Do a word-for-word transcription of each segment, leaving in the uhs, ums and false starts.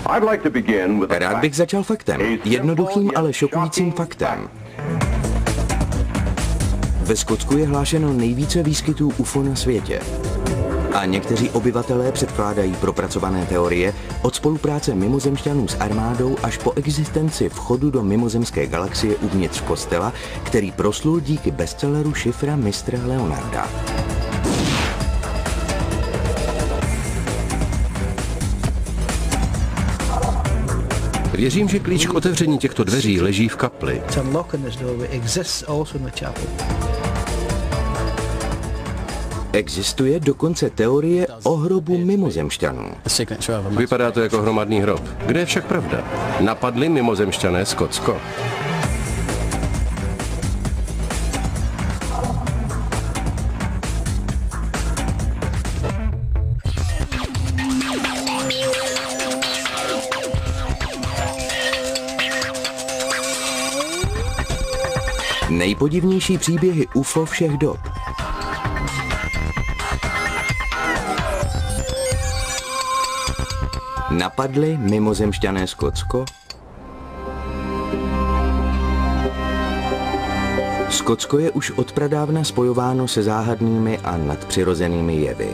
Rád bych začal faktem. Jednoduchým, ale šokujícím faktem. Ve Skotsku je hlášeno nejvíce výskytů U F O na světě. A někteří obyvatelé předkládají propracované teorie od spolupráce mimozemšťanů s armádou až po existenci vchodu do mimozemské galaxie uvnitř kostela, který proslul díky bestselleru Šifra mistra Leonarda. Věřím, že klíč k otevření těchto dveří leží v kapli. Existuje dokonce teorie o hrobu mimozemšťanů. Vypadá to jako hromadný hrob. Kde je však pravda? Napadli mimozemšťané Skotsko? Nejpodivnější příběhy U F O všech dob. Napadli mimozemšťané Skotsko? Skotsko je už odpradávna spojováno se záhadnými a nadpřirozenými jevy.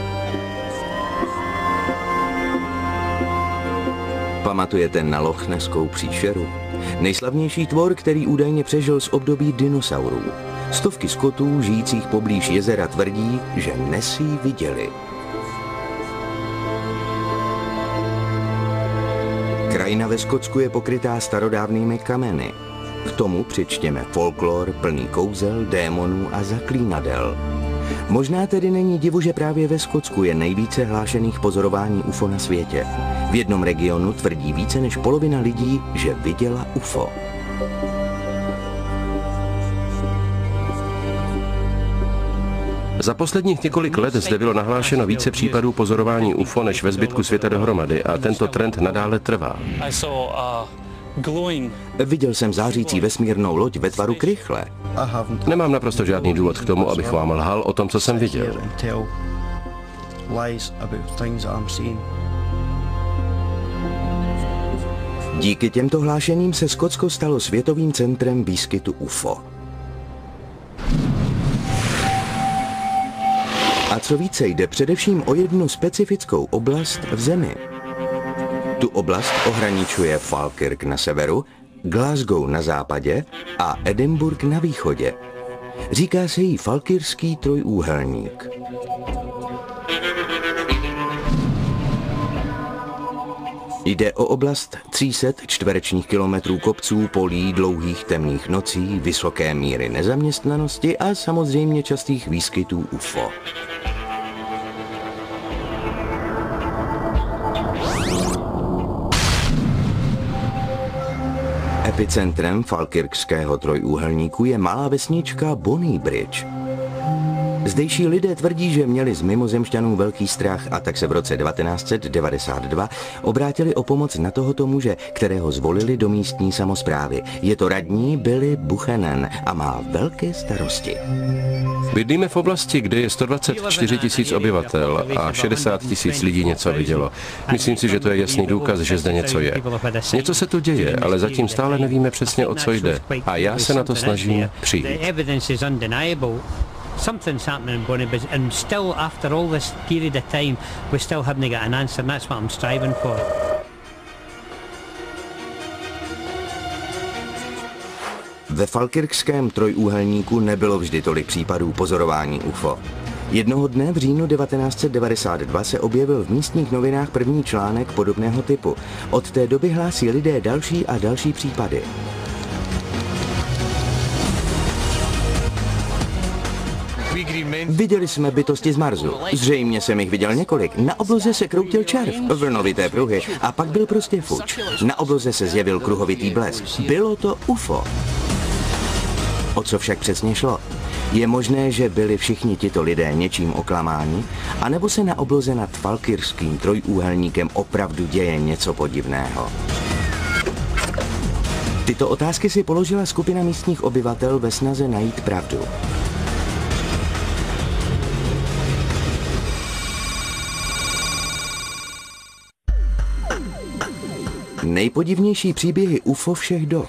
Pamatujete na Lochneskou příšeru? Nejslavnější tvor, který údajně přežil z období dinosaurů. Stovky Skotů žijících poblíž jezera tvrdí, že Nessie viděli. Krajina ve Skotsku je pokrytá starodávnými kameny. K tomu přičtěme folklor plný kouzel, démonů a zaklínadel. Možná tedy není divu, že právě ve Skotsku je nejvíce hlášených pozorování U F O na světě. V jednom regionu tvrdí více než polovina lidí, že viděla U F O. Za posledních několik let zde bylo nahlášeno více případů pozorování U F O než ve zbytku světa dohromady a tento trend nadále trvá. Viděl jsem zářící vesmírnou loď ve tvaru krychle. Nemám naprosto žádný důvod k tomu, abych vám lhal o tom, co jsem viděl. Díky těmto hlášením se Skotsko stalo světovým centrem výskytu U F O. A co více, jde především o jednu specifickou oblast v zemi. Tu oblast ohraničuje Falkirk na severu, Glasgow na západě a Edinburgh na východě. Říká se jí Falkirský trojúhelník. Jde o oblast tři sta čtverečních kilometrů kopců, polí, dlouhých temných nocí, vysoké míry nezaměstnanosti a samozřejmě častých výskytů U F O. Epicentrem Falkirkského trojúhelníku je malá vesnička Bonnybridge. Zdejší lidé tvrdí, že měli z mimozemšťanů velký strach a tak se v roce devatenáct set devadesát dva obrátili o pomoc na tohoto muže, kterého zvolili do místní samosprávy. Je to radní Billy Buchanan a má velké starosti. Bydlíme v oblasti, kde je sto dvacet čtyři tisíc obyvatel a šedesát tisíc lidí něco vidělo. Myslím si, že to je jasný důkaz, že zde něco je. Něco se tu děje, ale zatím stále nevíme přesně, o co jde. A já se na to snažím přijít. Something's happening in Bonnybridge, and still after all this period of time we still haven't got an answer, and that's what I'm striving for. Ve Falkirkském trojúhelníku nebylo vždy tolik případů pozorování U F O. Jednoho dne v říjnu devatenáct set devadesát dva se objevil v místních novinách první článek podobného typu. Od té doby hlásí lidé další a další případy. Viděli jsme bytosti z Marsu. Zřejmě jsem jich viděl několik. Na obloze se kroutil červ, vlnovité pruhy a pak byl prostě fuč. Na obloze se zjevil kruhovitý blesk. Bylo to U F O. O co však přesně šlo? Je možné, že byli všichni tito lidé něčím oklamáni, anebo se na obloze nad Falkirským trojúhelníkem opravdu děje něco podivného? Tyto otázky si položila skupina místních obyvatel ve snaze najít pravdu. Nejpodivnější příběhy U F O všech dob.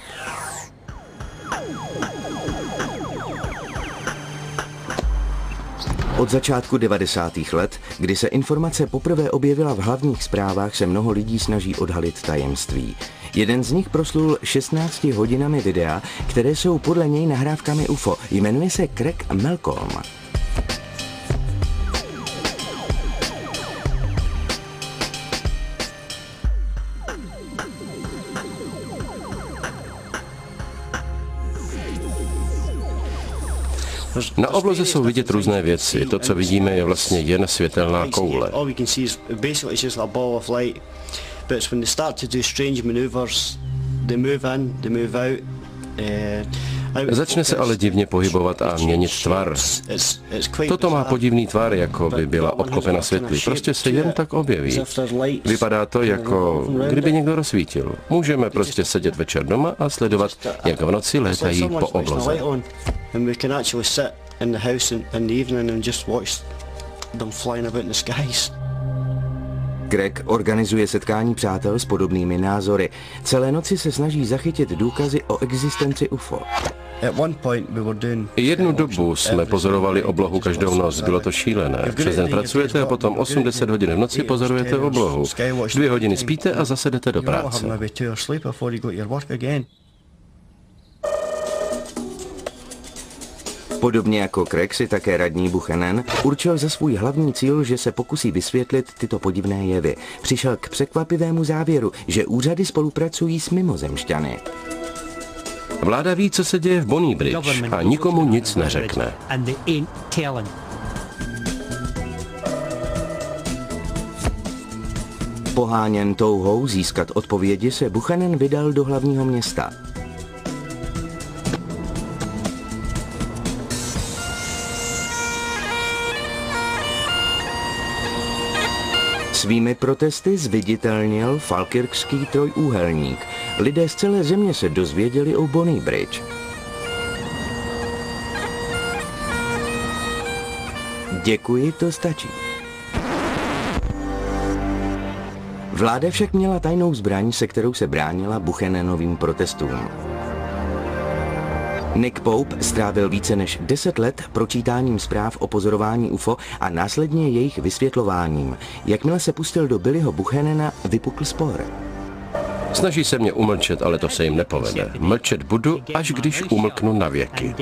Od začátku devadesátých let, kdy se informace poprvé objevila v hlavních zprávách, se mnoho lidí snaží odhalit tajemství. Jeden z nich proslul šestnácti hodinami videa, které jsou podle něj nahrávkami U F O. Jmenuje se Craig Malcolm. Na obloze jsou vidět různé věci. To, co vidíme, je vlastně jen světelná koule. Začne se ale divně pohybovat a měnit tvar. Toto má podivný tvar, jako by byla obklopena světly. Prostě se jen tak objeví. Vypadá to, jako kdyby někdo rozsvítil. Můžeme prostě sedět večer doma a sledovat, jak v noci létají po obloze. Craig organizuje setkání přátel s podobnými názory. Celé noci se snaží zachytit důkazy o existenci U F O. Jednu dobu jsme pozorovali oblohu každou noc, bylo to šílené. Přes den pracujete a potom osm deset hodin v noci pozorujete oblohu. Dvě hodiny spíte a zase jdete do práce. Podobně jako Craig si také radní Buchanan určil za svůj hlavní cíl, že se pokusí vysvětlit tyto podivné jevy. Přišel k překvapivému závěru, že úřady spolupracují s mimozemšťany. Vláda ví, co se děje v Bonny Bridge a nikomu nic neřekne. Poháněn touhou získat odpovědi se Buchanan vydal do hlavního města. Svými protesty zviditelnil Falkirkský trojúhelník. Lidé z celé země se dozvěděli o Bonny Bridge. Děkuji, to stačí. Vláda však měla tajnou zbraň, se kterou se bránila Buchananovým protestům. Nick Pope strávil více než deset let pročítáním zpráv o pozorování U F O a následně jejich vysvětlováním. Jakmile se pustil do Billyho Buchanana, vypukl spor. Snaží se mě umlčet, ale to se jim nepovede. Mlčet budu, až když umlknu na věky.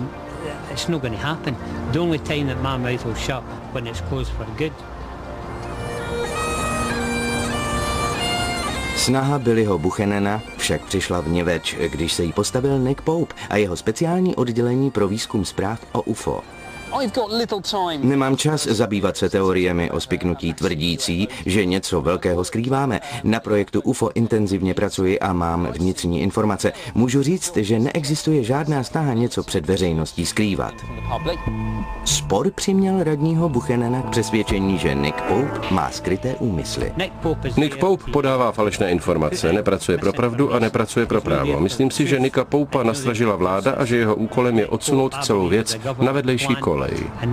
Snaha Billyho Buchanana však přišla vniveč, když se jí postavil Nick Pope a jeho speciální oddělení pro výzkum zpráv o U F O. Nemám čas zabývat se teoriemi o spiknutí tvrdící, že něco velkého skrýváme. Na projektu U F O intenzivně pracuji a mám vnitřní informace. Můžu říct, že neexistuje žádná snaha něco před veřejností skrývat. Spor přiměl radního Buchanana k přesvědčení, že Nick Pope má skryté úmysly. Nick Pope podává falešné informace, nepracuje pro pravdu a nepracuje pro právo. Myslím si, že Nicka Popea nastražila vláda a že jeho úkolem je odsunout celou věc na vedlejší kolej.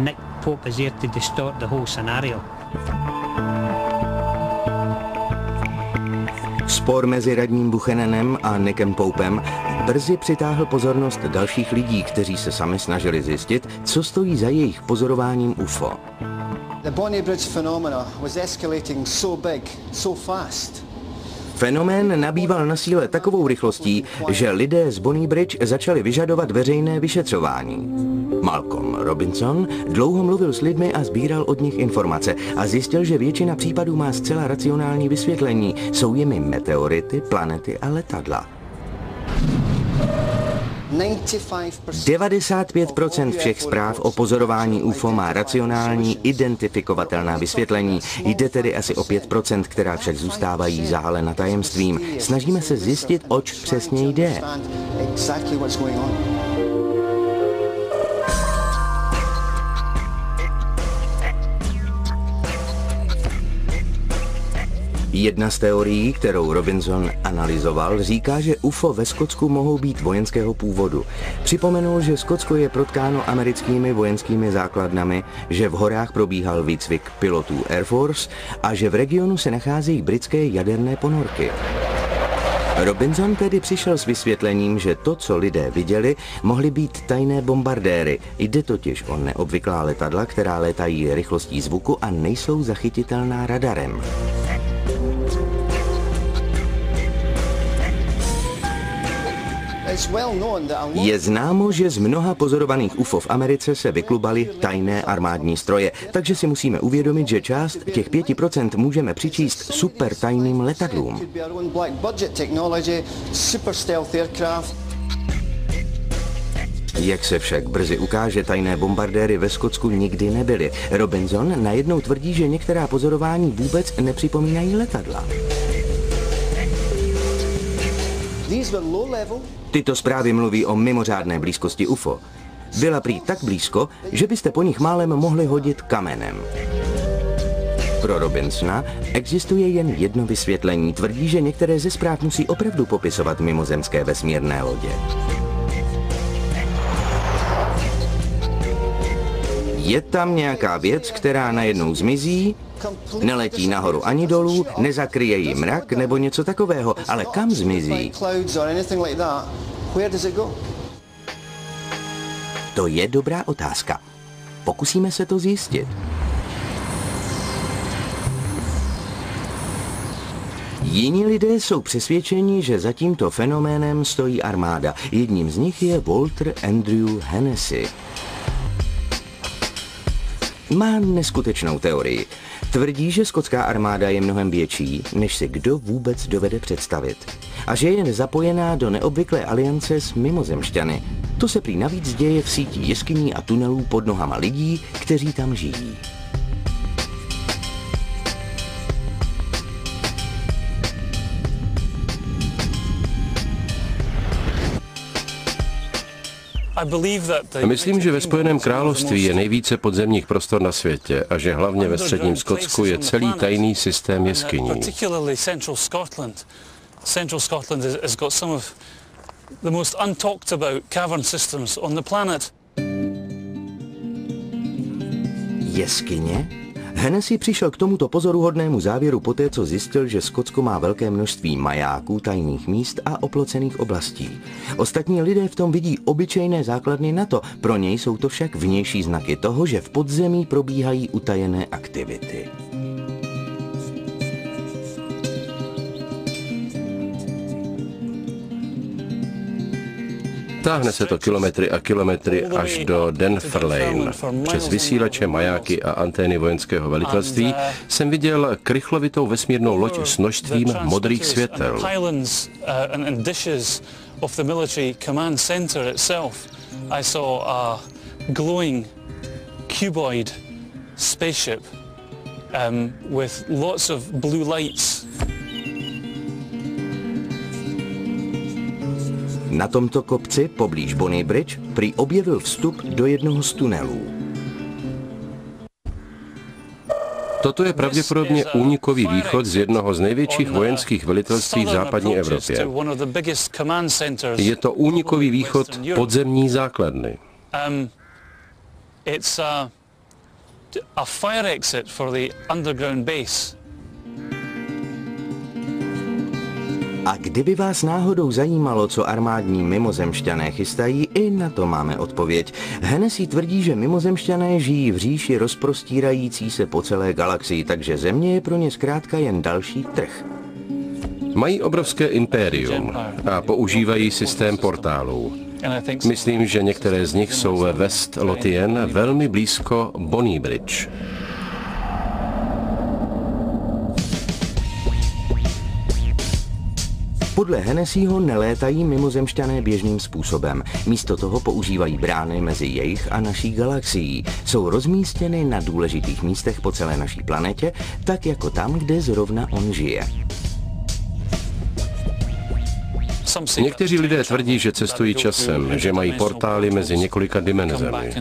Spor mezi radním Buchananem a Nickem Popem brzy přitáhl pozornost dalších lidí, kteří se sami snažili zjistit, co stojí za jejich pozorováním U F O. The Bonny Bridge phenomena was escalating so big, so fast. Fenomén nabýval na síle takovou rychlostí, že lidé z Bonny Bridge začali vyžadovat veřejné vyšetřování. Malcolm Robinson dlouho mluvil s lidmi a sbíral od nich informace a zjistil, že většina případů má zcela racionální vysvětlení. Jsou jimi meteority, planety a letadla. devadesát pět procent všech zpráv o pozorování U F O má racionální, identifikovatelná vysvětlení. Jde tedy asi o pět procent, která však zůstávají zahalena tajemstvím. Snažíme se zjistit, oč přesně jde. Jedna z teorií, kterou Robinson analyzoval, říká, že U F O ve Skotsku mohou být vojenského původu. Připomenul, že Skotsko je protkáno americkými vojenskými základnami, že v horách probíhal výcvik pilotů Air Force a že v regionu se nacházejí britské jaderné ponorky. Robinson tedy přišel s vysvětlením, že to, co lidé viděli, mohly být tajné bombardéry. Jde totiž o neobvyklá letadla, která létají rychlostí zvuku a nejsou zachytitelná radarem. Je známo, že z mnoha pozorovaných U F O v Americe se vyklubaly tajné armádní stroje, takže si musíme uvědomit, že část těch pěti procent můžeme přičíst super tajným letadlům. Jak se však brzy ukáže, tajné bombardéry ve Skotsku nikdy nebyly. Robinson najednou tvrdí, že některá pozorování vůbec nepřipomínají letadla. Tyto zprávy mluví o mimořádné blízkosti U F O. Byla prý tak blízko, že byste po nich málem mohli hodit kamenem. Pro Robinsona existuje jen jedno vysvětlení. Tvrdí, že některé ze zpráv musí opravdu popisovat mimozemské vesmírné lodě. Je tam nějaká věc, která najednou zmizí, neletí nahoru ani dolů, nezakryje jí mrak nebo něco takového, ale kam zmizí? To je dobrá otázka. Pokusíme se to zjistit. Jiní lidé jsou přesvědčeni, že za tímto fenoménem stojí armáda. Jedním z nich je Walter Andrew Hennessy. Má neskutečnou teorii. Tvrdí, že skotská armáda je mnohem větší, než si kdo vůbec dovede představit. A že je zapojená do neobvyklé aliance s mimozemšťany. To se prý navíc děje v síti jeskyní a tunelů pod nohama lidí, kteří tam žijí. Myslím, že ve Spojeném království je nejvíce podzemních prostor na světě a že hlavně ve středním Skotsku je celý tajný systém jeskyní. Central Scotland has got some of the most untalked about cavern systems on the planet. Jeskyně? Hennessy přišel k tomuto pozoruhodnému závěru poté, co zjistil, že Skotsko má velké množství majáků, tajných míst a oplocených oblastí. Ostatní lidé v tom vidí obyčejné základny NATO, pro něj jsou to však vnější znaky toho, že v podzemí probíhají utajené aktivity. Táhne se to kilometry a kilometry až do Dunfermline. Přes vysílače, majáky a antény vojenského velitelství jsem viděl krychlovitou vesmírnou loď s množstvím modrých světel. Na tomto kopci, poblíž Bonny Bridge, prý objevil vstup do jednoho z tunelů. Toto je pravděpodobně únikový východ z jednoho z největších vojenských velitelství v západní Evropě. Je to únikový východ podzemní základny. A kdyby vás náhodou zajímalo, co armádní mimozemšťané chystají, i na to máme odpověď. Hennessy tvrdí, že mimozemšťané žijí v říši rozprostírající se po celé galaxii, takže Země je pro ně zkrátka jen další trh. Mají obrovské impérium a používají systém portálů. Myslím, že některé z nich jsou ve West Lothian, velmi blízko Bonny Bridge. Podle Hennessyho nelétají mimozemšťané běžným způsobem. Místo toho používají brány mezi jejich a naší galaxií. Jsou rozmístěny na důležitých místech po celé naší planetě, tak jako tam, kde zrovna on žije. Někteří lidé tvrdí, že cestují časem, že mají portály mezi několika dimenzemi.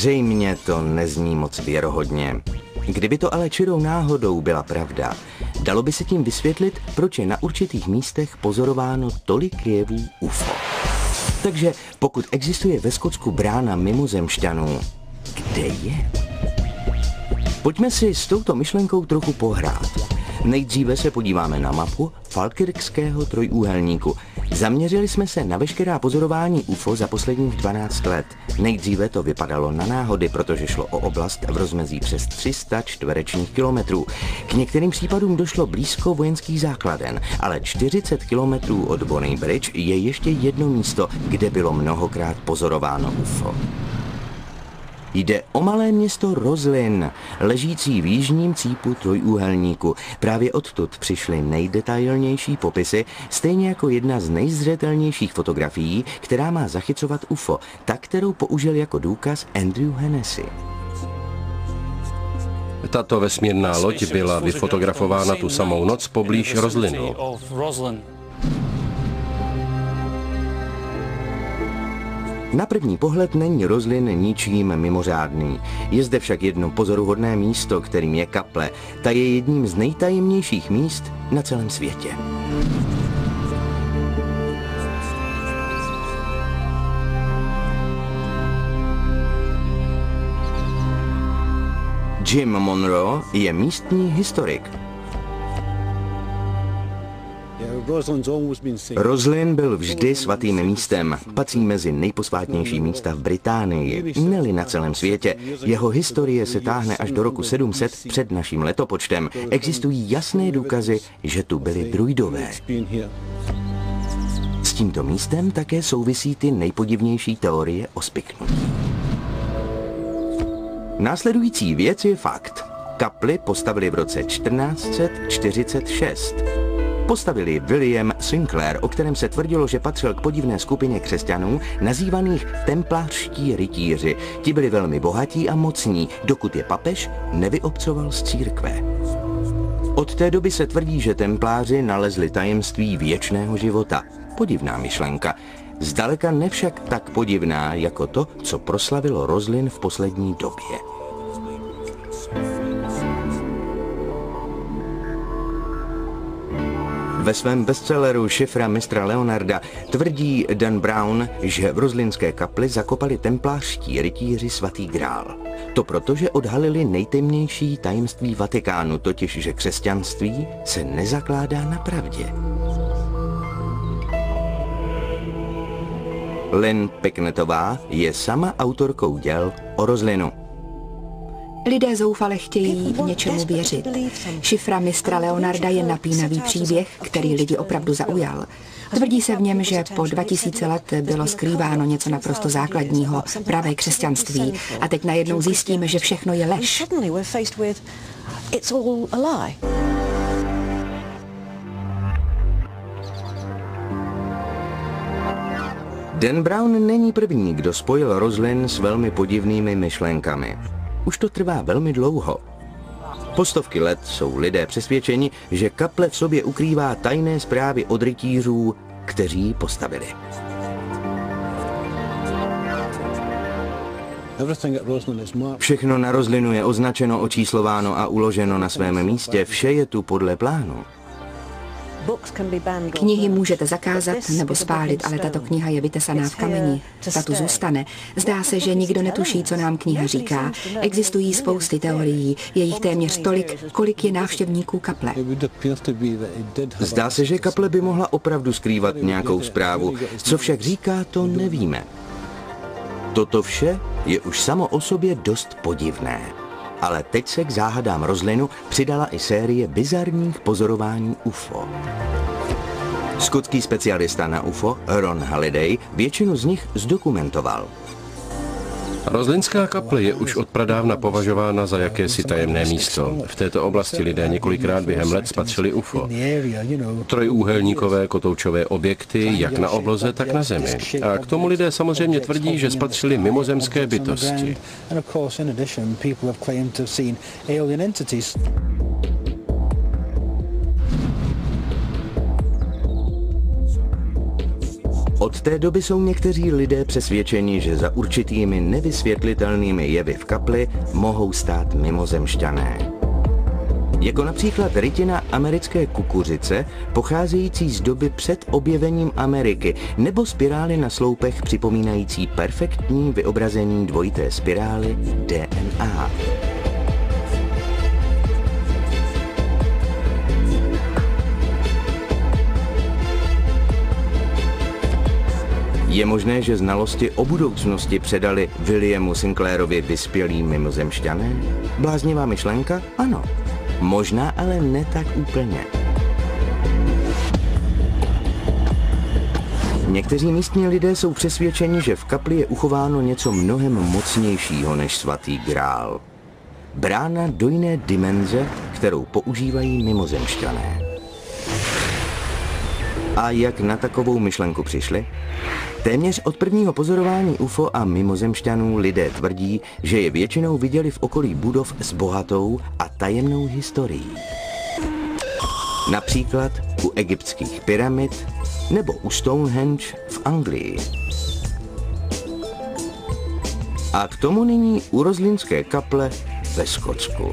Zřejmě to nezní moc věrohodně. Kdyby to ale čirou náhodou byla pravda, dalo by se tím vysvětlit, proč je na určitých místech pozorováno tolik jevů U F O. Takže pokud existuje ve Skotsku brána mimozemšťanů, kde je? Pojďme si s touto myšlenkou trochu pohrát. Nejdříve se podíváme na mapu Falkirkského trojúhelníku. Zaměřili jsme se na veškerá pozorování U F O za posledních dvanáct let. Nejdříve to vypadalo na náhody, protože šlo o oblast v rozmezí přes tři sta čtverečních kilometrů. K některým případům došlo blízko vojenských základen, ale čtyřicet kilometrů od Bonny Bridge je ještě jedno místo, kde bylo mnohokrát pozorováno U F O. Jde o malé město Roslin, ležící v jižním cípu trojúhelníku. Právě odtud přišly nejdetailnější popisy, stejně jako jedna z nejzřetelnějších fotografií, která má zachycovat U F O, ta, kterou použil jako důkaz Andrew Hennessy. Tato vesmírná loď byla vyfotografována tu samou noc poblíž Roslinu. Na první pohled není Roslin ničím mimořádný. Je zde však jedno pozoruhodné místo, kterým je kaple. Ta je jedním z nejtajemnějších míst na celém světě. Jim Monroe je místní historik. Roslin byl vždy svatým místem, patří mezi nejposvátnější místa v Británii, ne-li na celém světě. Jeho historie se táhne až do roku sedm set před naším letopočtem. Existují jasné důkazy, že tu byli druidové. S tímto místem také souvisí ty nejpodivnější teorie o spiknutí. Následující věc je fakt. Kapli postavili v roce čtrnáct set čtyřicet šest. Postavili William Sinclair, o kterém se tvrdilo, že patřil k podivné skupině křesťanů, nazývaných templářští rytíři. Ti byli velmi bohatí a mocní, dokud je papež nevyobcoval z církve. Od té doby se tvrdí, že templáři nalezli tajemství věčného života. Podivná myšlenka. Zdaleka nevšak tak podivná jako to, co proslavilo Roslin v poslední době. Ve svém bestselleru Šifra mistra Leonarda tvrdí Dan Brown, že v Roslinské kapli zakopali templářští rytíři svatý grál. To proto, že odhalili nejtemnější tajemství Vatikánu, totiž že křesťanství se nezakládá na pravdě. Lynn Picknettová je sama autorkou děl o Roslinu. Lidé zoufale chtějí něčemu věřit. Šifra mistra Leonarda je napínavý příběh, který lidi opravdu zaujal. Tvrdí se v něm, že po dva tisíce let bylo skrýváno něco naprosto základního, pravé křesťanství. A teď najednou zjistíme, že všechno je lež. Dan Brown není první, kdo spojil Roslin s velmi podivnými myšlenkami. Už to trvá velmi dlouho. Po stovky let jsou lidé přesvědčeni, že kaple v sobě ukrývá tajné zprávy od rytířů, kteří ji postavili. Všechno na Roslinu je označeno, očíslováno a uloženo na svém místě. Vše je tu podle plánu. Knihy můžete zakázat nebo spálit, ale tato kniha je vytesaná v kameni. Ta tu zůstane. Zdá se, že nikdo netuší, co nám kniha říká. Existují spousty teorií, je jich téměř tolik, kolik je návštěvníků kaple. Zdá se, že kaple by mohla opravdu skrývat nějakou zprávu. Co však říká, to nevíme. Toto vše je už samo o sobě dost podivné. Ale teď se k záhadám Roslinu přidala i série bizarních pozorování U F O. Skotský specialista na U F O Ron Halliday většinu z nich zdokumentoval. Rozlinská kaple je už od pradávna považována za jakési tajemné místo. V této oblasti lidé několikrát během let spatřili U F O. Trojúhelníkové kotoučové objekty, jak na obloze, tak na zemi. A k tomu lidé samozřejmě tvrdí, že spatřili mimozemské bytosti. Od té doby jsou někteří lidé přesvědčeni, že za určitými nevysvětlitelnými jevy v kapli mohou stát mimozemšťané. Jako například rytina americké kukuřice, pocházející z doby před objevením Ameriky, nebo spirály na sloupech připomínající perfektní vyobrazení dvojité spirály D N A. Je možné, že znalosti o budoucnosti předali Williamu Sinclairovi vyspělí mimozemšťané? Bláznivá myšlenka? Ano. Možná, ale ne tak úplně. Někteří místní lidé jsou přesvědčeni, že v kapli je uchováno něco mnohem mocnějšího než svatý grál. Brána do jiné dimenze, kterou používají mimozemšťané. A jak na takovou myšlenku přišli? Téměř od prvního pozorování U F O a mimozemšťanů lidé tvrdí, že je většinou viděli v okolí budov s bohatou a tajemnou historií. Například u egyptských pyramid nebo u Stonehenge v Anglii. A k tomu nyní u Rozlínské kaple ve Skotsku.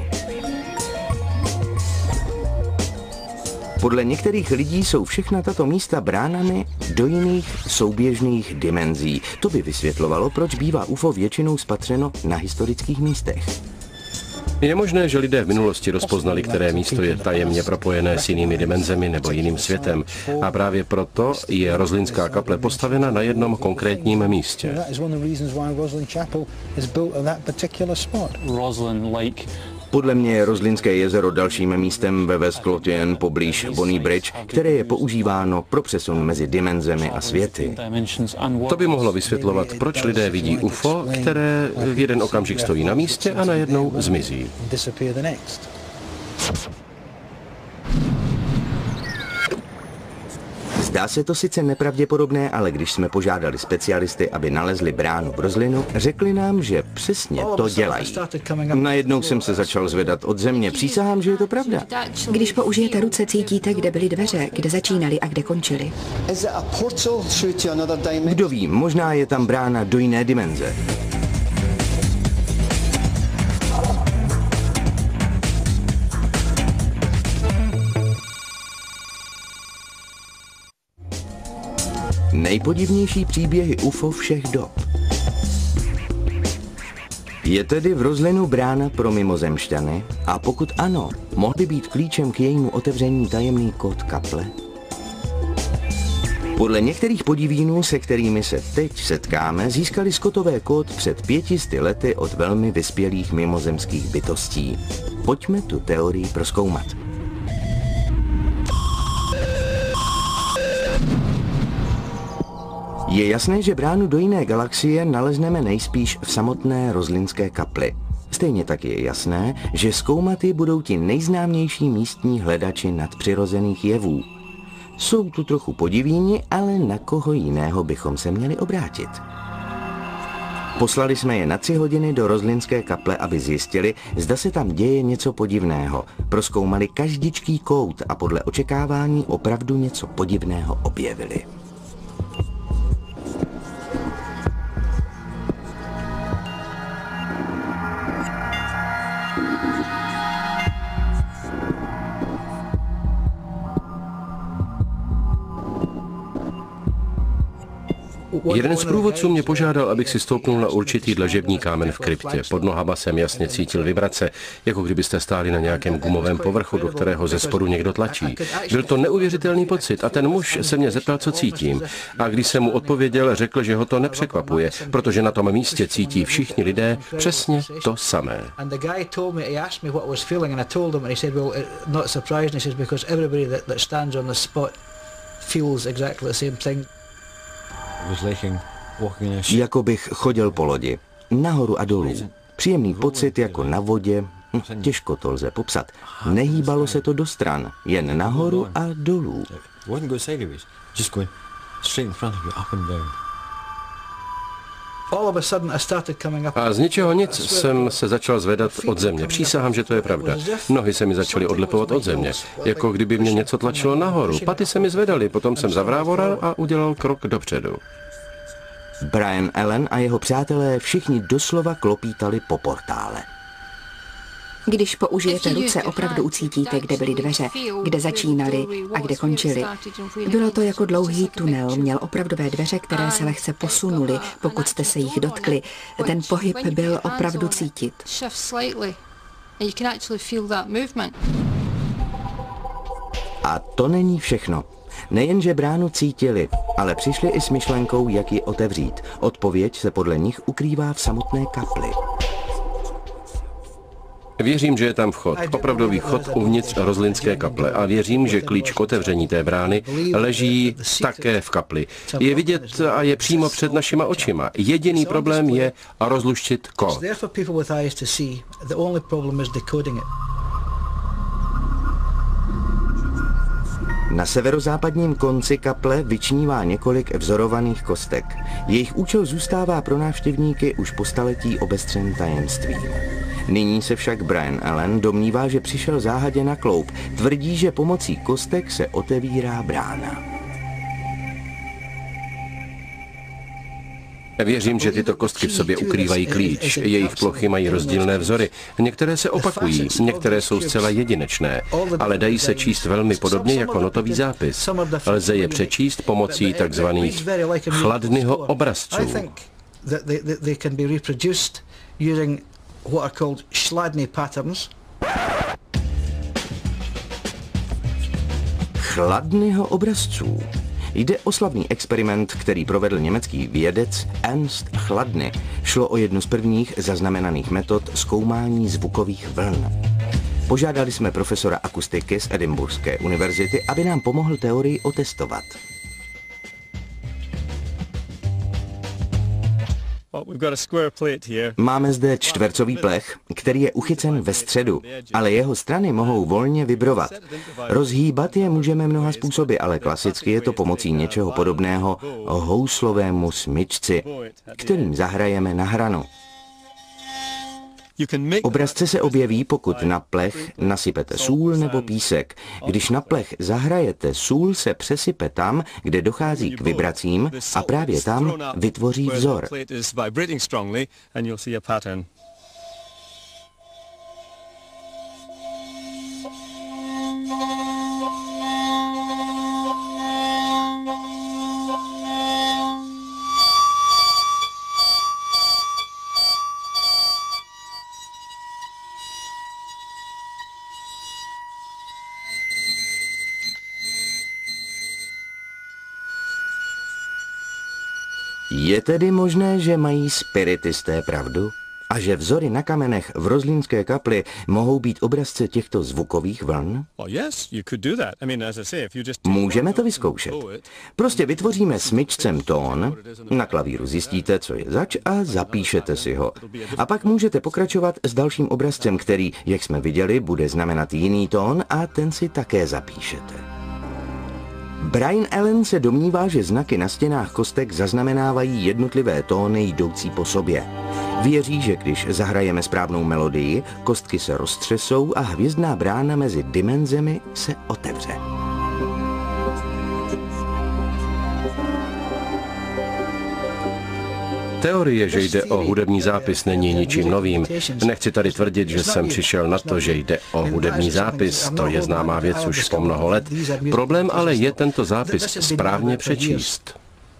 Podle některých lidí jsou všechna tato místa bránami do jiných souběžných dimenzí. To by vysvětlovalo, proč bývá U F O většinou spatřeno na historických místech. Je možné, že lidé v minulosti rozpoznali, které místo je tajemně propojené s jinými dimenzemi nebo jiným světem. A právě proto je Rozlínská kaple postavena na jednom konkrétním místě. Podle mě je Rozlínské jezero dalším místem ve West Lothian poblíž Bonny Bridge, které je používáno pro přesun mezi dimenzemi a světy. To by mohlo vysvětlovat, proč lidé vidí U F O, které v jeden okamžik stojí na místě a najednou zmizí. Zdá se to sice nepravděpodobné, ale když jsme požádali specialisty, aby nalezli bránu v Roslinu, řekli nám, že přesně to dělají. Najednou jsem se začal zvedat od země. Přísahám, že je to pravda. Když použijete ruce, cítíte, kde byly dveře, kde začínaly a kde končily. Kdo ví, možná je tam brána do jiné dimenze. Nejpodivnější příběhy U F O všech dob. Je tedy v Roslinu brána pro mimozemšťany? A pokud ano, mohl by být klíčem k jejímu otevření tajemný kód kaple? Podle některých podivínů, se kterými se teď setkáme, získali Scottové kód před pětisty lety od velmi vyspělých mimozemských bytostí. Pojďme tu teorii prozkoumat. Je jasné, že bránu do jiné galaxie nalezneme nejspíš v samotné Rozlínské kapli. Stejně tak je jasné, že zkoumat ji budou ti nejznámější místní hledači nadpřirozených jevů. Jsou tu trochu podivíni, ale na koho jiného bychom se měli obrátit? Poslali jsme je na tři hodiny do Rozlínské kaple, aby zjistili, zda se tam děje něco podivného. Prozkoumali každičký kout a podle očekávání opravdu něco podivného objevili. Jeden z průvodců mě požádal, abych si stoupnul na určitý dlažební kámen v kryptě. Pod nohama jsem jasně cítil vibrace, jako kdybyste stáli na nějakém gumovém povrchu, do kterého ze spodu někdo tlačí. Byl to neuvěřitelný pocit a ten muž se mě zeptal, co cítím. A když jsem mu odpověděl, řekl, že ho to nepřekvapuje, protože na tom místě cítí všichni lidé přesně to samé. Jako bych chodil po lodi, nahoru a dolů. Příjemný pocit jako na vodě, těžko to lze popsat. Nehýbalo se to do stran, jen nahoru a dolů. A z ničeho nic jsem se začal zvedat od země. Přísahám, že to je pravda. Nohy se mi začaly odlepovat od země, jako kdyby mě něco tlačilo nahoru. Paty se mi zvedaly, potom jsem zavrávoral a udělal krok dopředu. Brian Allen a jeho přátelé všichni doslova klopítali po portále. Když použijete ruce, opravdu ucítíte, kde byly dveře, kde začínaly a kde končily. Bylo to jako dlouhý tunel, měl opravdové dveře, které se lehce posunuly, pokud jste se jich dotkli. Ten pohyb byl opravdu cítit. A to není všechno. Nejenže bránu cítili, ale přišli i s myšlenkou, jak ji otevřít. Odpověď se podle nich ukrývá v samotné kapli. Věřím, že je tam vchod, opravdový vchod uvnitř rozlínské kaple a věřím, že klíč k otevření té brány leží také v kapli. Je vidět a je přímo před našima očima. Jediný problém je rozluštit kód. Na severozápadním konci kaple vyčnívá několik vzorovaných kostek. Jejich účel zůstává pro návštěvníky už po staletí obestřen tajemstvím. Nyní se však Brian Allen domnívá, že přišel záhadě na kloup. Tvrdí, že pomocí kostek se otevírá brána. Věřím, že tyto kostky v sobě ukrývají klíč. Jejich plochy mají rozdílné vzory. Některé se opakují, některé jsou zcela jedinečné, ale dají se číst velmi podobně jako notový zápis. Lze je přečíst pomocí takzvaných chladného obrazců. Chladného obrazců. Jde o slavný experiment, který provedl německý vědec Ernst Chladny. Šlo o jednu z prvních zaznamenaných metod zkoumání zvukových vln. Požádali jsme profesora akustiky z Edinburghské univerzity, aby nám pomohl teorii otestovat. Máme zde čtvercový plech, který je uchycen ve středu, ale jeho strany mohou volně vibrovat. Rozhýbat je můžeme mnoha způsoby, ale klasicky je to pomocí něčeho podobného houslovému smyčci, kterým zahrajeme na hranu. Obrazce se objeví, pokud na plech nasypete sůl nebo písek. Když na plech zahrajete, sůl se přesype tam, kde dochází k vibracím a právě tam vytvoří vzor. Je tedy možné, že mají spiritisté pravdu? A že vzory na kamenech v rozlínské kapli mohou být obrazce těchto zvukových vln? Můžeme to vyzkoušet. Prostě vytvoříme smyčcem tón, na klavíru zjistíte, co je zač a zapíšete si ho. A pak můžete pokračovat s dalším obrazcem, který, jak jsme viděli, bude znamenat jiný tón a ten si také zapíšete. Brian Allen se domnívá, že znaky na stěnách kostek zaznamenávají jednotlivé tóny jdoucí po sobě. Věří, že když zahrajeme správnou melodii, kostky se roztřesou a hvězdná brána mezi dimenzemi se otevře. Teorie, že jde o hudební zápis, není ničím novým. Nechci tady tvrdit, že jsem přišel na to, že jde o hudební zápis. To je známá věc už po mnoho let. Problém ale je tento zápis správně přečíst.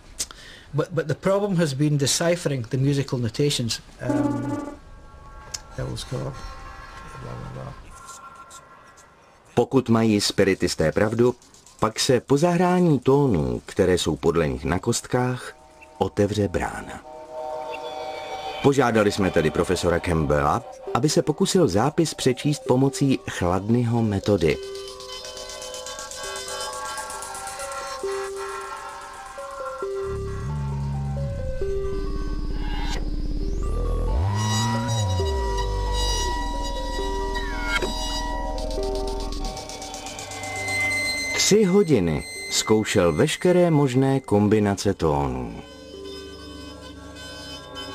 Pokud mají spiritisté pravdu, pak se po zahrání tónů, které jsou podle nich na kostkách, otevře brána. Požádali jsme tedy profesora Campbella, aby se pokusil zápis přečíst pomocí Chladnyho metody. Tři hodiny zkoušel veškeré možné kombinace tónů.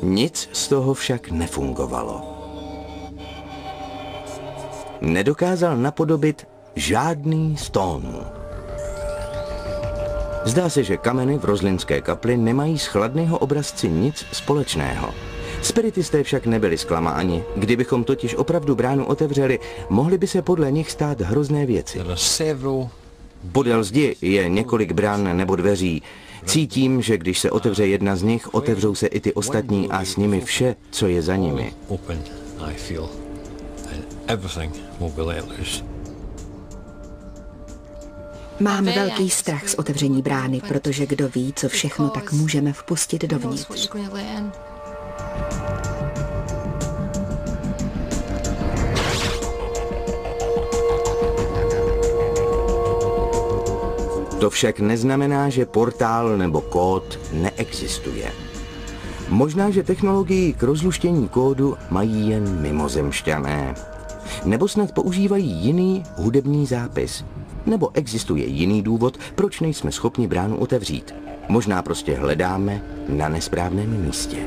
Nic z toho však nefungovalo. Nedokázal napodobit žádný z tónů. Zdá se, že kameny v Rozlinské kapli nemají s chladného obrazci nic společného. Spiritisté však nebyli zklamáni. Kdybychom totiž opravdu bránu otevřeli, mohly by se podle nich stát hrozné věci. Podél zdi je několik bran nebo dveří. Cítím, že když se otevře jedna z nich, otevřou se i ty ostatní a s nimi vše, co je za nimi. Máme velký strach z otevření brány, protože kdo ví, co všechno tak můžeme vpustit dovnitř. To však neznamená, že portál nebo kód neexistuje. Možná, že technologii k rozluštění kódu mají jen mimozemšťané. Nebo snad používají jiný hudební zápis. Nebo existuje jiný důvod, proč nejsme schopni bránu otevřít. Možná prostě hledáme na nesprávném místě.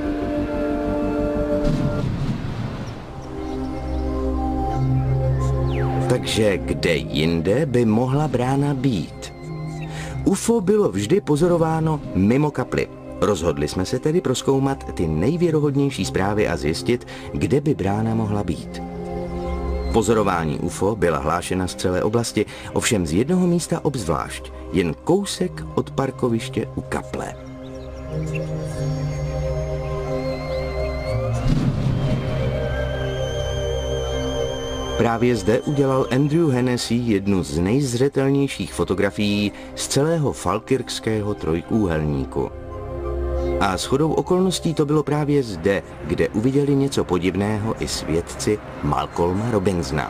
Takže kde jinde by mohla brána být? U F O bylo vždy pozorováno mimo kapli. Rozhodli jsme se tedy prozkoumat ty nejvěrohodnější zprávy a zjistit, kde by brána mohla být. Pozorování U F O byla hlášena z celé oblasti, ovšem z jednoho místa obzvlášť, jen kousek od parkoviště u kaple. Právě zde udělal Andrew Hennessy jednu z nejzřetelnějších fotografií z celého Falkirkského trojúhelníku. A shodou okolností to bylo právě zde, kde uviděli něco podivného i svědci Malcolma Robinsona.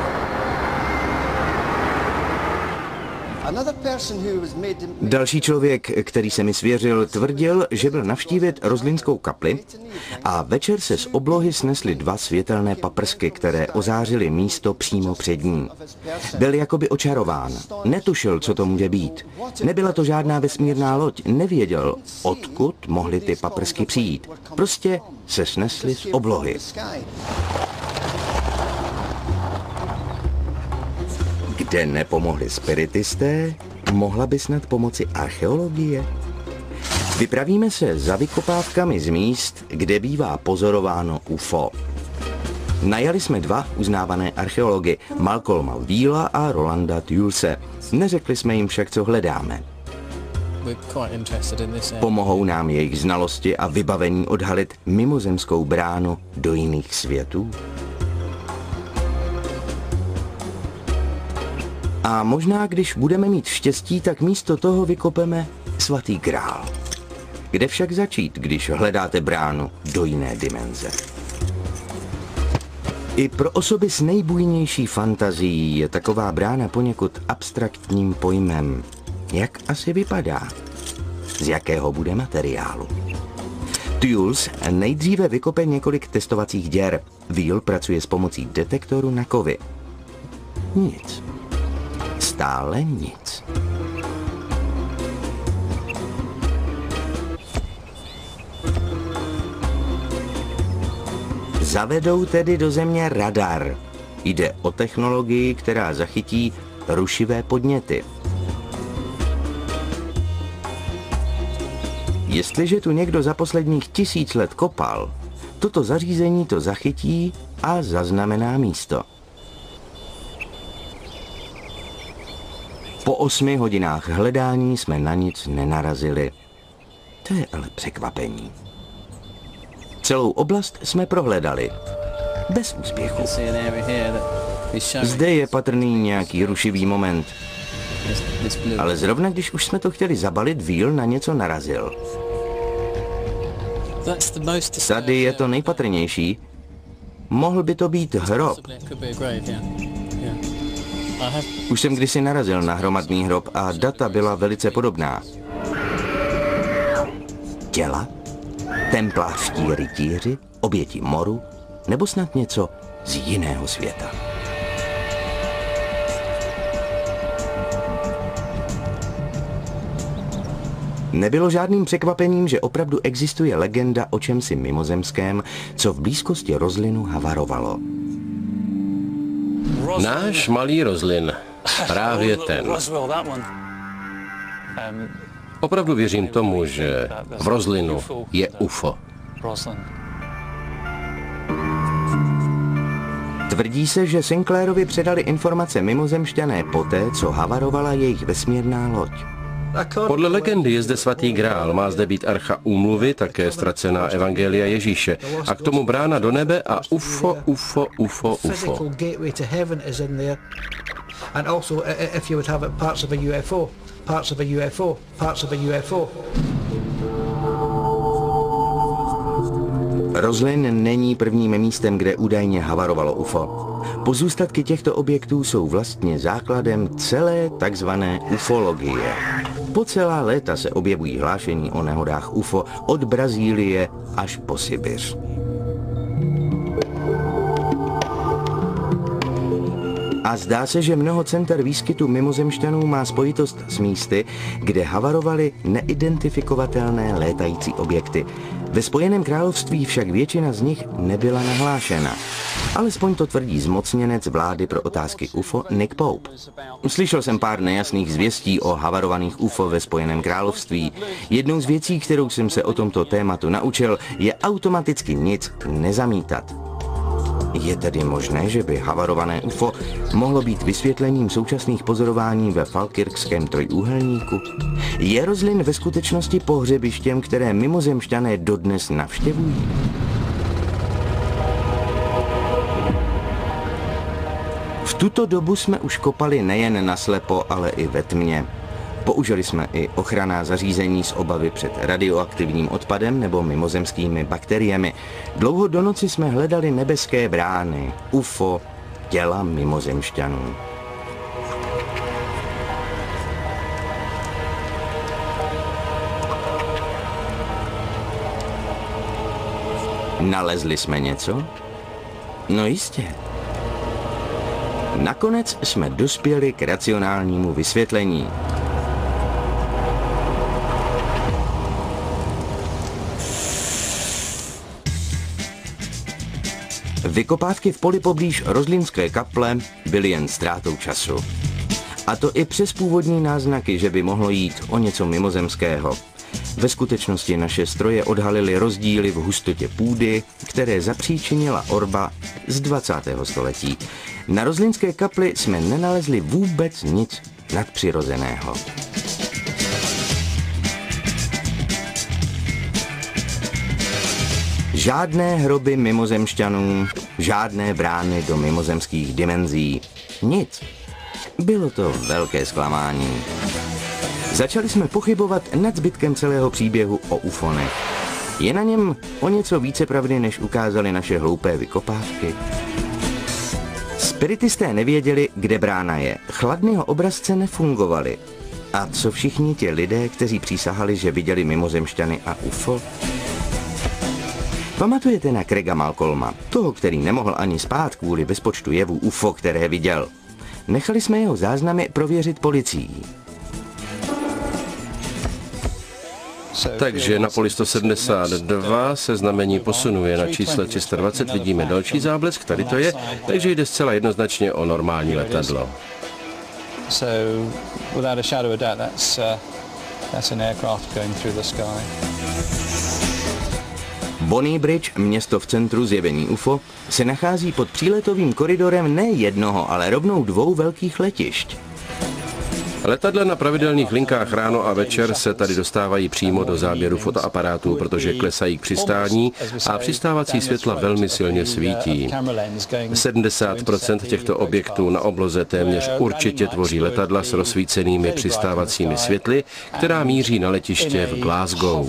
Další člověk, který se mi svěřil, tvrdil, že byl navštívit Rozlinskou kapli a večer se z oblohy snesly dva světelné paprsky, které ozářily místo přímo před ním. Byl jakoby očarován, netušil, co to může být. Nebyla to žádná vesmírná loď, nevěděl, odkud mohly ty paprsky přijít. Prostě se snesly z oblohy. Kde nepomohli spiritisté, mohla by snad pomoci archeologie? Vypravíme se za vykopávkami z míst, kde bývá pozorováno U F O. Najali jsme dva uznávané archeology, Malcolma Weila a Rolanda Tulese. Neřekli jsme jim však, co hledáme. Pomohou nám jejich znalosti a vybavení odhalit mimozemskou bránu do jiných světů? A možná, když budeme mít štěstí, tak místo toho vykopeme svatý grál. Kde však začít, když hledáte bránu do jiné dimenze? I pro osoby s nejbujnější fantazií je taková brána poněkud abstraktním pojmem. Jak asi vypadá? Z jakého bude materiálu? Tulse nejdříve vykope několik testovacích děr. Weil pracuje s pomocí detektoru na kovy. Nic. Stále nic. Zavedou tedy do země radar. Jde o technologii, která zachytí rušivé podněty. Jestliže tu někdo za posledních tisíc let kopal, toto zařízení to zachytí a zaznamená místo. Po osmi hodinách hledání jsme na nic nenarazili. To je ale překvapení. Celou oblast jsme prohledali. Bez úspěchu. Zde je patrný nějaký rušivý moment. Ale zrovna když už jsme to chtěli zabalit, Weil na něco narazil. Tady je to nejpatrnější. Mohl by to být hrob. Už jsem kdysi narazil na hromadný hrob a data byla velice podobná. Těla, templářští rytíři, oběti moru, nebo snad něco z jiného světa. Nebylo žádným překvapením, že opravdu existuje legenda o čemsi mimozemském, co v blízkosti Roslinu havarovalo. Náš malý Roslin, právě ten. Opravdu věřím tomu, že v Roslinu je U F O. Tvrdí se, že Sinclairovi předali informace mimozemšťané poté, co havarovala jejich vesmírná loď. Podle legendy je zde svatý grál, má zde být archa úmluvy, také ztracená evangelia Ježíše. A k tomu brána do nebe a U F O, U F O, U F O, U F O. Roslin není prvním místem, kde údajně havarovalo U F O. Pozůstatky těchto objektů jsou vlastně základem celé takzvané ufologie. Po celá léta se objevují hlášení o nehodách U F O od Brazílie až po Sibiř. A zdá se, že mnoho center výskytu mimozemšťanů má spojitost s místy, kde havarovaly neidentifikovatelné létající objekty. Ve Spojeném království však většina z nich nebyla nahlášena. Alespoň to tvrdí zmocněnec vlády pro otázky U F O Nick Pope. Slyšel jsem pár nejasných zvěstí o havarovaných U F O ve Spojeném království. Jednou z věcí, kterou jsem se o tomto tématu naučil, je automaticky nic nezamítat. Je tedy možné, že by havarované U F O mohlo být vysvětlením současných pozorování ve Falkirkském trojúhelníku? Je Roslin ve skutečnosti pohřebištěm, které mimozemšťané dodnes navštěvují? V tuto dobu jsme už kopali nejen naslepo, ale i ve tmě. Použili jsme i ochranná zařízení z obavy před radioaktivním odpadem nebo mimozemskými bakteriemi. Dlouho do noci jsme hledali nebeské brány, U F O, těla mimozemšťanů. Nalezli jsme něco? No jistě. Nakonec jsme dospěli k racionálnímu vysvětlení. Vykopávky v poli poblíž Roslínské kaple byly jen ztrátou času. A to i přes původní náznaky, že by mohlo jít o něco mimozemského. Ve skutečnosti naše stroje odhalily rozdíly v hustotě půdy, které zapříčinila orba z dvacátého století. Na Roslínské kapli jsme nenalezli vůbec nic nadpřirozeného. Žádné hroby mimozemšťanů, žádné brány do mimozemských dimenzí. Nic. Bylo to velké zklamání. Začali jsme pochybovat nad zbytkem celého příběhu o ufonech. Je na něm o něco více pravdy, než ukázaly naše hloupé vykopávky. Spiritisté nevěděli, kde brána je. Chladného obrazce nefungovaly. A co všichni ti lidé, kteří přísahali, že viděli mimozemšťany a U F O? Pamatujete na Craiga Malcolma, toho, který nemohl ani spát kvůli bezpočtu jevů U F O, které viděl? Nechali jsme jeho záznamy prověřit policií. Takže na poli sto sedmdesát dva se znamení posunuje na čísle tři sta dvacet, vidíme další záblesk, tady to je, takže jde zcela jednoznačně o normální letadlo. Bonny Bridge, město v centru zjevení U F O, se nachází pod příletovým koridorem ne jednoho, ale rovnou dvou velkých letišť. Letadla na pravidelných linkách ráno a večer se tady dostávají přímo do záběru fotoaparátů, protože klesají k přistání a přistávací světla velmi silně svítí. sedmdesát procent těchto objektů na obloze téměř určitě tvoří letadla s rozsvícenými přistávacími světly, která míří na letiště v Glasgow.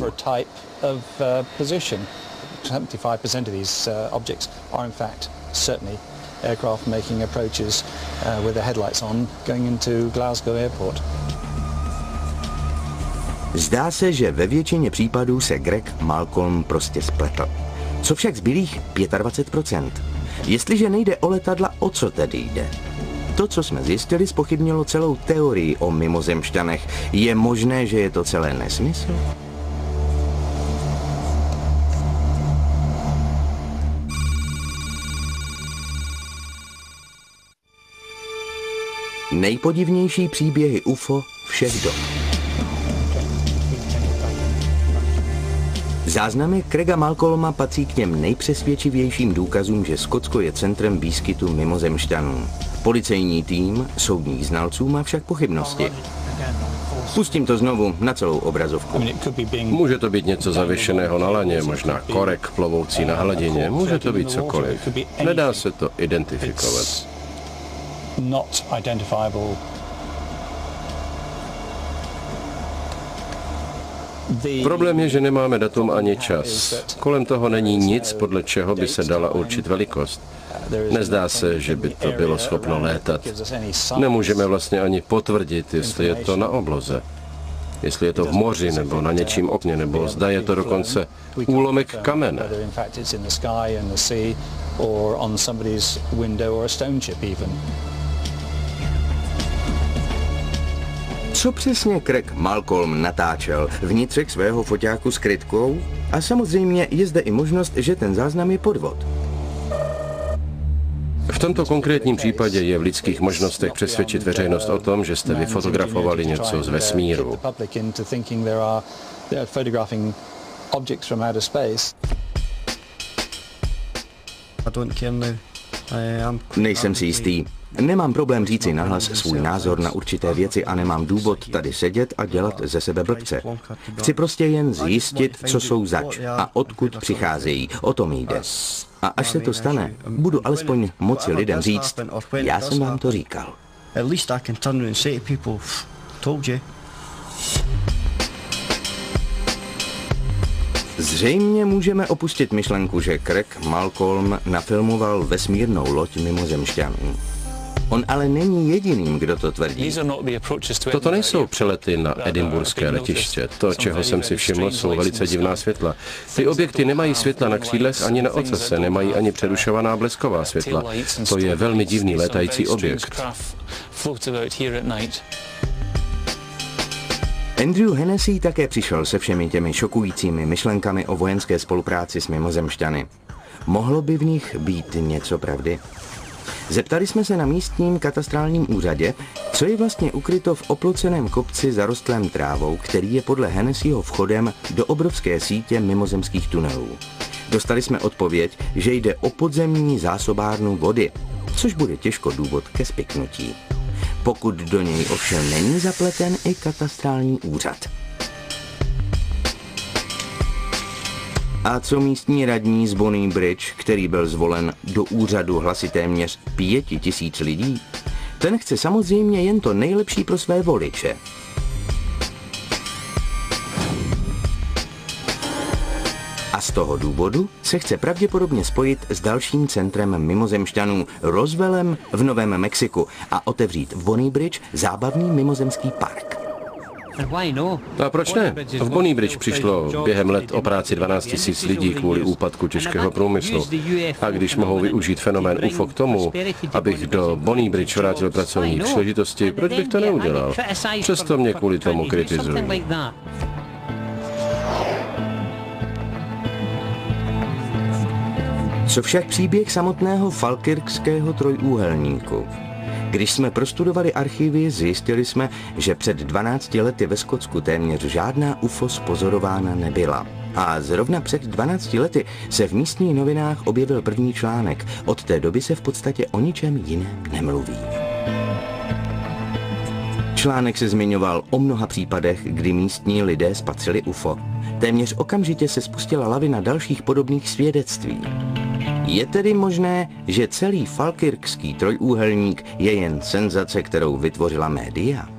seventy-five percent of these uh, objects are in fact certainly aircraft making approaches uh, with their headlights on going into Glasgow Airport. Zdá se, že ve většině případů se Craig Malcolm prostě spletl. Co však zbylých dvacet pět procent? Jestliže nejde o letadla, o co tedy jde? To, co jsme zjistili, zpochybnilo celou teorii o mimozemšťanech. Je možné, že je to celé nesmysl? Nejpodivnější příběhy U F O všech dob. Záznamy Craiga Malcolma patří k těm nejpřesvědčivějším důkazům, že Skotsko je centrem výskytu mimozemšťanů. Policejní tým soudních znalců má však pochybnosti. Pustím to znovu na celou obrazovku. Může to být něco zavěšeného na laně, možná korek plovoucí na hladině, může to být cokoliv. Nedá se to identifikovat. Problém je, že nemáme datum ani čas. Kolem toho není nic, podle čeho by se dala určit velikost. Nezdá se, že by to bylo schopno létat. Nemůžeme vlastně ani potvrdit, jestli je to na obloze. Jestli je to v moři, nebo na něčím okně, nebo zda je to dokonce úlomek kamene. Co přesně Craig Malcolm natáčel? Vnitřek svého foťáku s krytkou? A samozřejmě je zde i možnost, že ten záznam je podvod. V tomto konkrétním případě je v lidských možnostech přesvědčit veřejnost o tom, že jste vyfotografovali něco z vesmíru. Nejsem si jistý. Nemám problém říci nahlas svůj názor na určité věci a nemám důvod tady sedět a dělat ze sebe blbce. Chci prostě jen zjistit, co jsou zač a odkud přicházejí. O tom jde. A až se to stane, budu alespoň moci lidem říct, já jsem vám to říkal. Zřejmě můžeme opustit myšlenku, že Craig Malcolm nafilmoval vesmírnou loď mimozemšťanů. On ale není jediným, kdo to tvrdí. Toto nejsou přelety na edinburské letiště. To, čeho jsem si všiml, jsou velice divná světla. Ty objekty nemají světla na křídlech ani na ocase, nemají ani přerušovaná blesková světla. To je velmi divný létající objekt. Andrew Hennessy také přišel se všemi těmi šokujícími myšlenkami o vojenské spolupráci s mimozemšťany. Mohlo by v nich být něco pravdy? Zeptali jsme se na místním katastrálním úřadě, co je vlastně ukryto v oploceném kopci zarostlém trávou, který je podle Hennessyho vchodem do obrovské sítě mimozemských tunelů. Dostali jsme odpověď, že jde o podzemní zásobárnu vody, což bude těžko důvod ke spiknutí. Pokud do něj ovšem není zapleten i katastrální úřad. A co místní radní z Bonny Bridge, který byl zvolen do úřadu hlasy téměř pěti tisíc lidí? Ten chce samozřejmě jen to nejlepší pro své voliče. A z toho důvodu se chce pravděpodobně spojit s dalším centrem mimozemšťanů Roswellem v Novém Mexiku a otevřít v Bonny Bridge zábavný mimozemský park. A proč ne? V Bonny Bridge přišlo během let o práci dvanáct tisíc lidí kvůli úpadku těžkého průmyslu. A když mohou využít fenomén U F O k tomu, abych do Bonny Bridge vrátil pracovní příležitosti, proč bych to neudělal? Přesto mě kvůli tomu kritizují. Co však příběh samotného Falkirkského trojúhelníku? Když jsme prostudovali archivy, zjistili jsme, že před dvanácti lety ve Skotsku téměř žádná U F O spozorována nebyla. A zrovna před dvanácti lety se v místních novinách objevil první článek. Od té doby se v podstatě o ničem jiném nemluví. Článek se zmiňoval o mnoha případech, kdy místní lidé spatřili U F O. Téměř okamžitě se spustila lavina dalších podobných svědectví. Je tedy možné, že celý Falkirkský trojúhelník je jen senzace, kterou vytvořila média?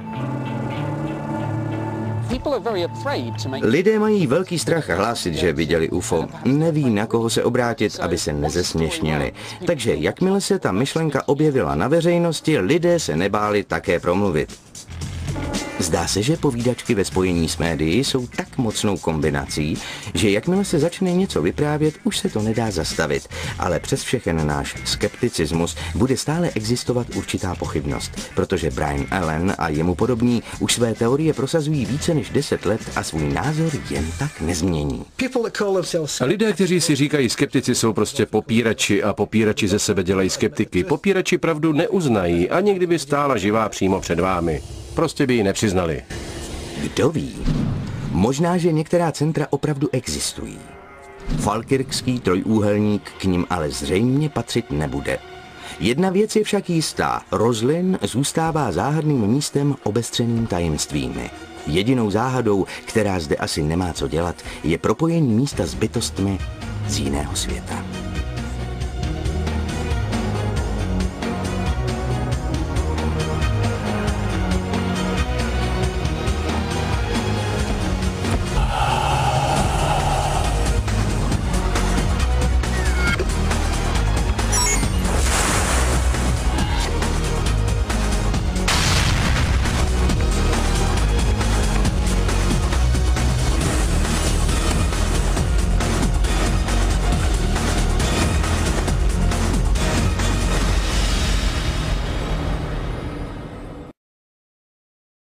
Lidé mají velký strach hlásit, že viděli U F O. Neví, na koho se obrátit, aby se nezesměšnili. Takže jakmile se ta myšlenka objevila na veřejnosti, lidé se nebáli také promluvit. Zdá se, že povídačky ve spojení s médií jsou tak mocnou kombinací, že jakmile se začne něco vyprávět, už se to nedá zastavit. Ale přes všechen náš skepticismus bude stále existovat určitá pochybnost, protože Brian Allen a jemu podobní už své teorie prosazují více než deset let a svůj názor jen tak nezmění. Lidé, kteří si říkají skeptici, jsou prostě popírači a popírači ze sebe dělají skeptiky. Popírači pravdu neuznají, ani kdyby stála živá přímo před vámi. Prostě by ji nepřiznali. Kdo ví? Možná, že některá centra opravdu existují. Falkirkský trojúhelník k nim ale zřejmě patřit nebude. Jedna věc je však jistá. Roslin zůstává záhadným místem obestřeným tajemstvími. Jedinou záhadou, která zde asi nemá co dělat, je propojení místa s bytostmi z jiného světa.